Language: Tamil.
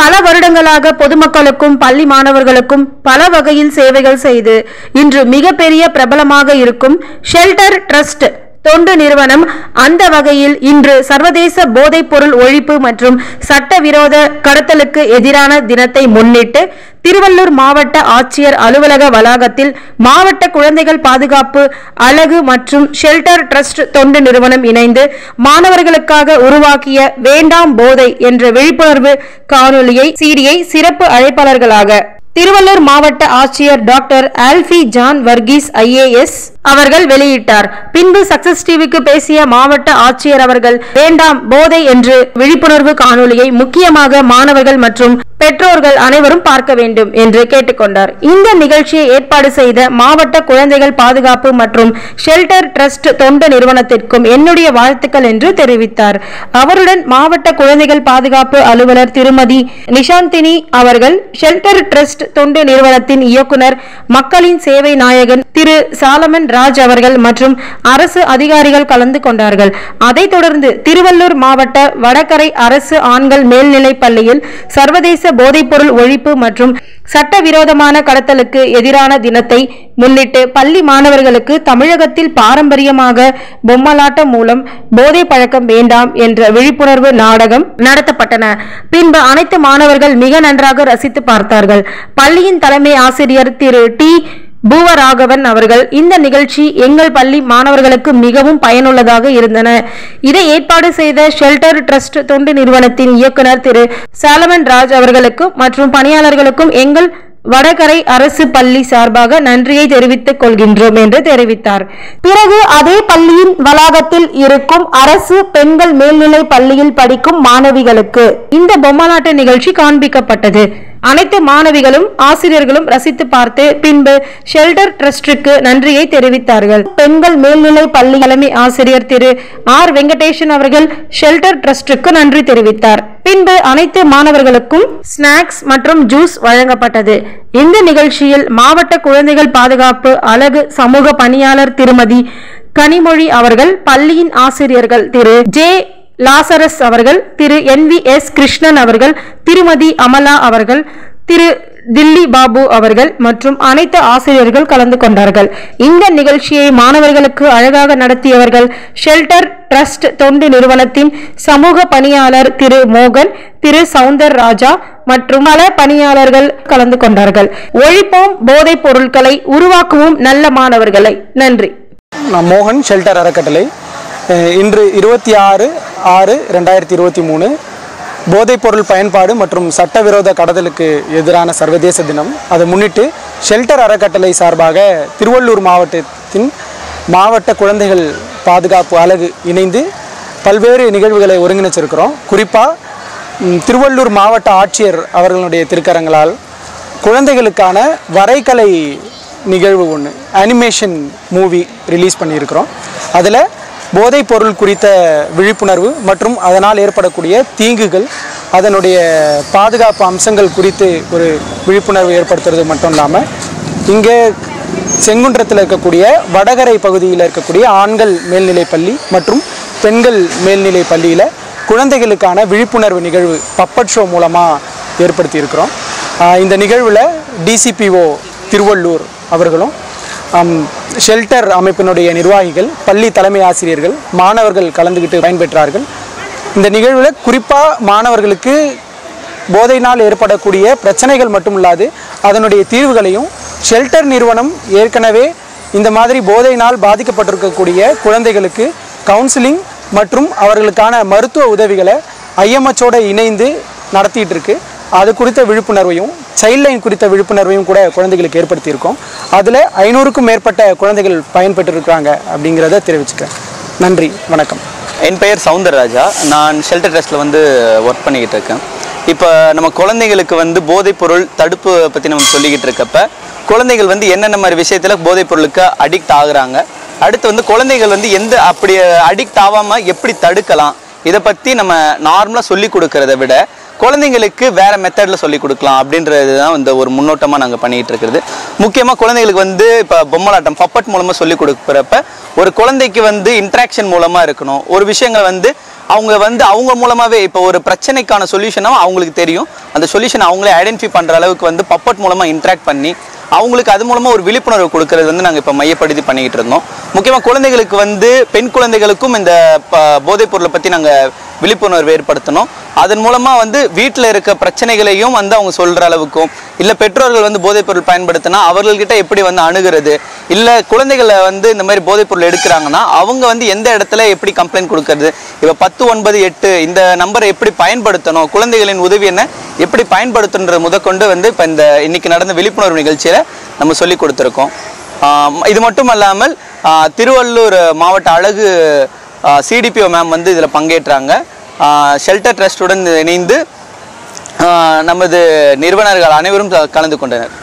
பல வருடங்களாக பொதுமக்களுக்கும் பள்ளி மாணவர்களுக்கும் பல வகையில் சேவைகள் செய்து இன்று மிகப்பெரிய பிரபலமாக இருக்கும் ஷெல்டர் ட்ரஸ்ட் தொண்டு நிறுவனம் அந்த வகையில் இன்று சர்வதேச போதைப் பொருள் ஒழிப்பு மற்றும் சட்டவிரோத கடத்தலுக்கு எதிரான தினத்தை முன்னிட்டு திருவள்ளூர் மாவட்ட ஆட்சியர் அலுவலக வளாகத்தில் மாவட்ட குழந்தைகள் பாதுகாப்பு அலகு மற்றும் ஷெல்டர் ட்ரஸ்ட் தொண்டு நிறுவனம் இணைந்து மாணவர்களுக்காக உருவாக்கிய வேண்டாம் போதை என்ற விழிப்புணர்வு காணொலியை சீடியை சிறப்பு அழைப்பாளர்களாக திருவள்ளூர் மாவட்ட ஆட்சியர் டாக்டர் ஆல்ஃபி ஜான் வர்கீஸ் ஐஏஎஸ் அவர்கள் வெளியிட்டார். பின்பு சக்சஸ் டிவிக்கு பேசிய மாவட்ட ஆட்சியர் அவர்கள் வேண்டாம் போதை என்று விழிப்புணர்வு காணொலியை முக்கியமாக மாணவர்கள் மற்றும் பெற்றோர்கள் அனைவரும் பார்க்க வேண்டும் என்று கேட்டுக்கொண்டார். இந்த நிகழ்ச்சியை ஏற்பாடு செய்த மாவட்ட குழந்தைகள் பாதுகாப்பு மற்றும் ஷெல்டர் ட்ரஸ்ட் தொண்டு நிறுவனத்திற்கும் என்னுடைய வாழ்த்துக்கள் என்று தெரிவித்தார். அவருடன் மாவட்ட குழந்தைகள் பாதுகாப்பு அலுவலர் திருமதி நிஷாந்தினி அவர்கள், ஷெல்டர் ட்ரஸ்ட் தொண்டு நிறுவனத்தின் இயக்குனர் மக்களின் சேவை நாயகன் திரு சாலமன் ராஜ் அவர்கள் மற்றும் அரசு அதிகாரிகள் கலந்து கொண்டார்கள். அதைத் தொடர்ந்து திருவள்ளூர் மாவட்ட வடகரை அரசு ஆண்கள் மேல்நிலைப் பள்ளியில் சர்வதேச போதைப்பொருள் ஒழிப்பு மற்றும் சட்டவிரோதமான கடத்தலுக்கு எதிரான தினத்தை முன்னிட்டு பள்ளி மாணவர்களுக்கு தமிழகத்தில் பாரம்பரியமாக பொம்மலாட்டம் மூலம் போதை பழக்கம் வேண்டாம் என்ற விழிப்புணர்வு நாடகம் நடத்தப்பட்டன. பின்பு அனைத்து மாணவர்கள் மிக நன்றாக ரசித்து பார்த்தார்கள். பள்ளியின் தலைமை ஆசிரியர் திரு டி பூவராகவன் அவர்கள், இந்த நிகழ்ச்சி எங்கள் பள்ளி மாணவர்களுக்கு மிகவும் பயனுள்ளதாக இருந்தன. இதை ஏற்பாடு செய்த ஷெல்டர் ட்ரஸ்ட் தொண்டு நிறுவனத்தின் இயக்குனர் திரு சாலமன் ராஜ் அவர்களுக்கும் மற்றும் பணியாளர்களுக்கும் எங்கள் வடகரை அரசு பள்ளி சார்பாக நன்றியை தெரிவித்துக் கொள்கின்றோம் என்று தெரிவித்தார். பிறகு அதே பள்ளியின் வளாகத்தில் இருக்கும் அரசு பெண்கள் மேல்நிலை பள்ளியில் படிக்கும் மாணவிகளுக்கு இந்த பொம்மலாட்ட நிகழ்ச்சி காண்பிக்கப்பட்டது. அனைத்து மாணவிகளும் ஆசிரியர்களும் ரசித்து பார்த்து பின்பு ஷெல்டர் ட்ரஸ்டுக்கு நன்றியை தெரிவித்தார்கள். பெண்கள் மேல்நிலை பள்ளி தலைமை ஆசிரியர் திரு ஆர் வெங்கடேசன் அவர்கள் ஷெல்டர் ட்ரஸ்டுக்கு நன்றி தெரிவித்தார். பின்பு அனைத்து மாணவர்களுக்கும் ஸ்நாக்ஸ் மற்றும் ஜூஸ் வழங்கப்பட்டது. இந்த நிகழ்ச்சியில் மாவட்ட குழந்தைகள் பாதுகாப்பு அலகு சமூக பணியாளர் திருமதி கனிமொழி அவர்கள், பள்ளியின் ஆசிரியர்கள் திரு ஜே லாசரஸ் அவர்கள், திரு NVS கிருஷ்ணன் அவர்கள், திருமதி அமலா அவர்கள், திரு தில்லி பாபு அவர்கள் மற்றும் அனைத்து ஆசிரியர்கள் கலந்து கொண்டார்கள். இந்த நிகழ்ச்சியை மாணவர்களுக்கு அழகாக நடத்தியவர்கள் ஷெல்டர் ட்ரஸ்ட் தொண்டு நிறுவனத்தின் சமூக பணியாளர் திரு மோகன், திரு சவுந்தர் ராஜா மற்றும் பல பணியாளர்கள் கலந்து கொண்டார்கள். ஒழிப்போம் போதைப் பொருட்களை, உருவாக்குவோம் நல்ல மாணவர்களை. நன்றி. நான் மோகன், ஷெல்டர் அறக்கட்டளை. இன்று 26/6/2023 போதைப்பொருள் பயன்பாடு மற்றும் சட்டவிரோத கடத்தலுக்கு எதிரான சர்வதேச தினம். அதை முன்னிட்டு ஷெல்டர் அறக்கட்டளை சார்பாக திருவள்ளூர் மாவட்டத்தின் மாவட்ட குழந்தைகள் பாதுகாப்பு அலகு இணைந்து பல்வேறு நிகழ்வுகளை ஒருங்கிணைச்சிருக்கிறோம். குறிப்பாக திருவள்ளூர் மாவட்ட ஆட்சியர் அவர்களுடைய திருக்கரங்களால் குழந்தைகளுக்கான வரைகலை நிகழ்வு ஒன்று அனிமேஷன் மூவி ரிலீஸ் பண்ணியிருக்கிறோம். அதில் போதைப் பொருள் குறித்த விழிப்புணர்வு மற்றும் அதனால் ஏற்படக்கூடிய தீங்குகள், அதனுடைய பாதுகாப்பு அம்சங்கள் குறித்து ஒரு விழிப்புணர்வு ஏற்படுத்துறது மட்டும் இல்லாமல், இங்கே செங்குன்றத்தில் இருக்கக்கூடிய வடகரை பகுதியில் இருக்கக்கூடிய ஆண்கள் மேல்நிலை பள்ளி மற்றும் பெண்கள் மேல்நிலை பள்ளியில் குழந்தைகளுக்கான விழிப்புணர்வு நிகழ்வு பப்பட் ஷோ மூலமாக ஏற்படுத்தியிருக்கிறோம். இந்த நிகழ்வில் DCPO திருவள்ளூர் அவர்களும், ஷெல்டர் அமைப்பினுடைய நிர்வாகிகள், பள்ளி தலைமை ஆசிரியர்கள், மாணவர்கள் கலந்துக்கிட்டு பயன்பெற்றார்கள். இந்த நிகழ்வில் குறிப்பாக மாணவர்களுக்கு போதையினால் ஏற்படக்கூடிய பிரச்சனைகள் மட்டும் இல்லாது அதனுடைய தீர்வுகளையும், ஷெல்டர் நிறுவனம் ஏற்கனவே இந்த மாதிரி போதையினால் பாதிக்கப்பட்டிருக்கக்கூடிய குழந்தைகளுக்கு கவுன்சிலிங் மற்றும் அவர்களுக்கான மருத்துவ உதவிகளை IMHோடு இணைந்து நடத்திட்டு இருக்கு. அது குறித்த விழிப்புணர்வையும், சைல்ட் லைன் குறித்த விழிப்புணர்வையும் கூட குழந்தைகளுக்கு ஏற்படுத்தியிருக்கோம். அதில் 500க்கும் மேற்பட்ட குழந்தைகள் பயன்பெற்றிருக்கிறாங்க அப்படிங்கிறத தெரிவிச்சுக்கிறேன். நன்றி, வணக்கம். என் பெயர் சவுந்தர் ராஜா. நான் ஷெல்டர் ட்ரஸ்ட்டில் ஒர்க் பண்ணிக்கிட்டு இருக்கேன். இப்போ நம்ம குழந்தைகளுக்கு போதைப் பொருள் தடுப்பு பற்றி நம்ம சொல்லிக்கிட்டு இருக்கப்ப குழந்தைகள் என்னென்ன மாதிரி விஷயத்தில் போதைப் பொருளுக்கு அடிக்ட் ஆகுறாங்க, அடுத்து குழந்தைகள் எந்த அப்படி அடிக்ட் ஆகாமல் எப்படி தடுக்கலாம், இதை பற்றி நம்ம நார்மலாக சொல்லி கொடுக்கறத விட குழந்தைங்களுக்கு வேற மெத்தட்ல சொல்லி கொடுக்கலாம் அப்படின்றது தான் இந்த ஒரு முன்னோட்டமா நாங்க பண்ணிட்டு இருக்கிறது. முக்கியமா குழந்தைகளுக்கு வந்து இப்போ பொம்மலாட்டம் பப்பட் மூலமா சொல்லி கொடுக்குறப்ப ஒரு குழந்தைக்கு வந்து இன்ட்ராக்ஷன் மூலமா இருக்கணும். ஒரு விஷயங்களை வந்து அவங்க மூலமாவே இப்போ ஒரு பிரச்சனைக்கான சொல்யூஷனும் அவங்களுக்கு தெரியும், அந்த சொல்யூஷன் அவங்களே ஐடென்டிஃபை பண்ற அளவுக்கு வந்து பப்பட் மூலமா இன்ட்ராக்ட் பண்ணி அவங்களுக்கு அது மூலமா ஒரு விழிப்புணர்வு கொடுக்கறது வந்து நாங்கள் இப்போ மையப்படுத்தி பண்ணிக்கிட்டு இருந்தோம். முக்கியமாக குழந்தைகளுக்கு வந்து பெண் குழந்தைகளுக்கும் இந்த போதைப் பொருளை பற்றி நாங்கள் விழிப்புணர்வு ஏற்படுத்தணும். அதன் மூலமாக வந்து வீட்டில் இருக்க பிரச்சனைகளையும் வந்து அவங்க சொல்கிற அளவுக்கும், இல்லை பெற்றோர்கள் வந்து போதைப் பொருள் பயன்படுத்தினா அவர்கள்கிட்ட எப்படி வந்து அணுகிறது, இல்லை குழந்தைகளை வந்து இந்த மாதிரி போதைப் பொருள் எடுக்கிறாங்கன்னா அவங்க வந்து எந்த இடத்துல எப்படி கம்ப்ளைண்ட் கொடுக்கறது, இப்போ 1098 இந்த நம்பரை எப்படி பயன்படுத்தணும், குழந்தைகளின் உதவி என்ன எப்படி பயன்படுத்துன்றது முதற்கொண்டு வந்து இப்போ இந்த இன்னைக்கு நடந்த விழிப்புணர்வு நிகழ்ச்சியில் நம்ம சொல்லி கொடுத்துருக்கோம். இது மட்டும் அல்லாமல் திருவள்ளூர் மாவட்ட அழகு சிடிபிஓ மேம் வந்து இதில் பங்கேற்றாங்க. ஷெல்டர் ட்ரஸ்டுடன் இணைந்து நமது நிறுவனர்கள் அனைவரும் கலந்து கொண்டனர்.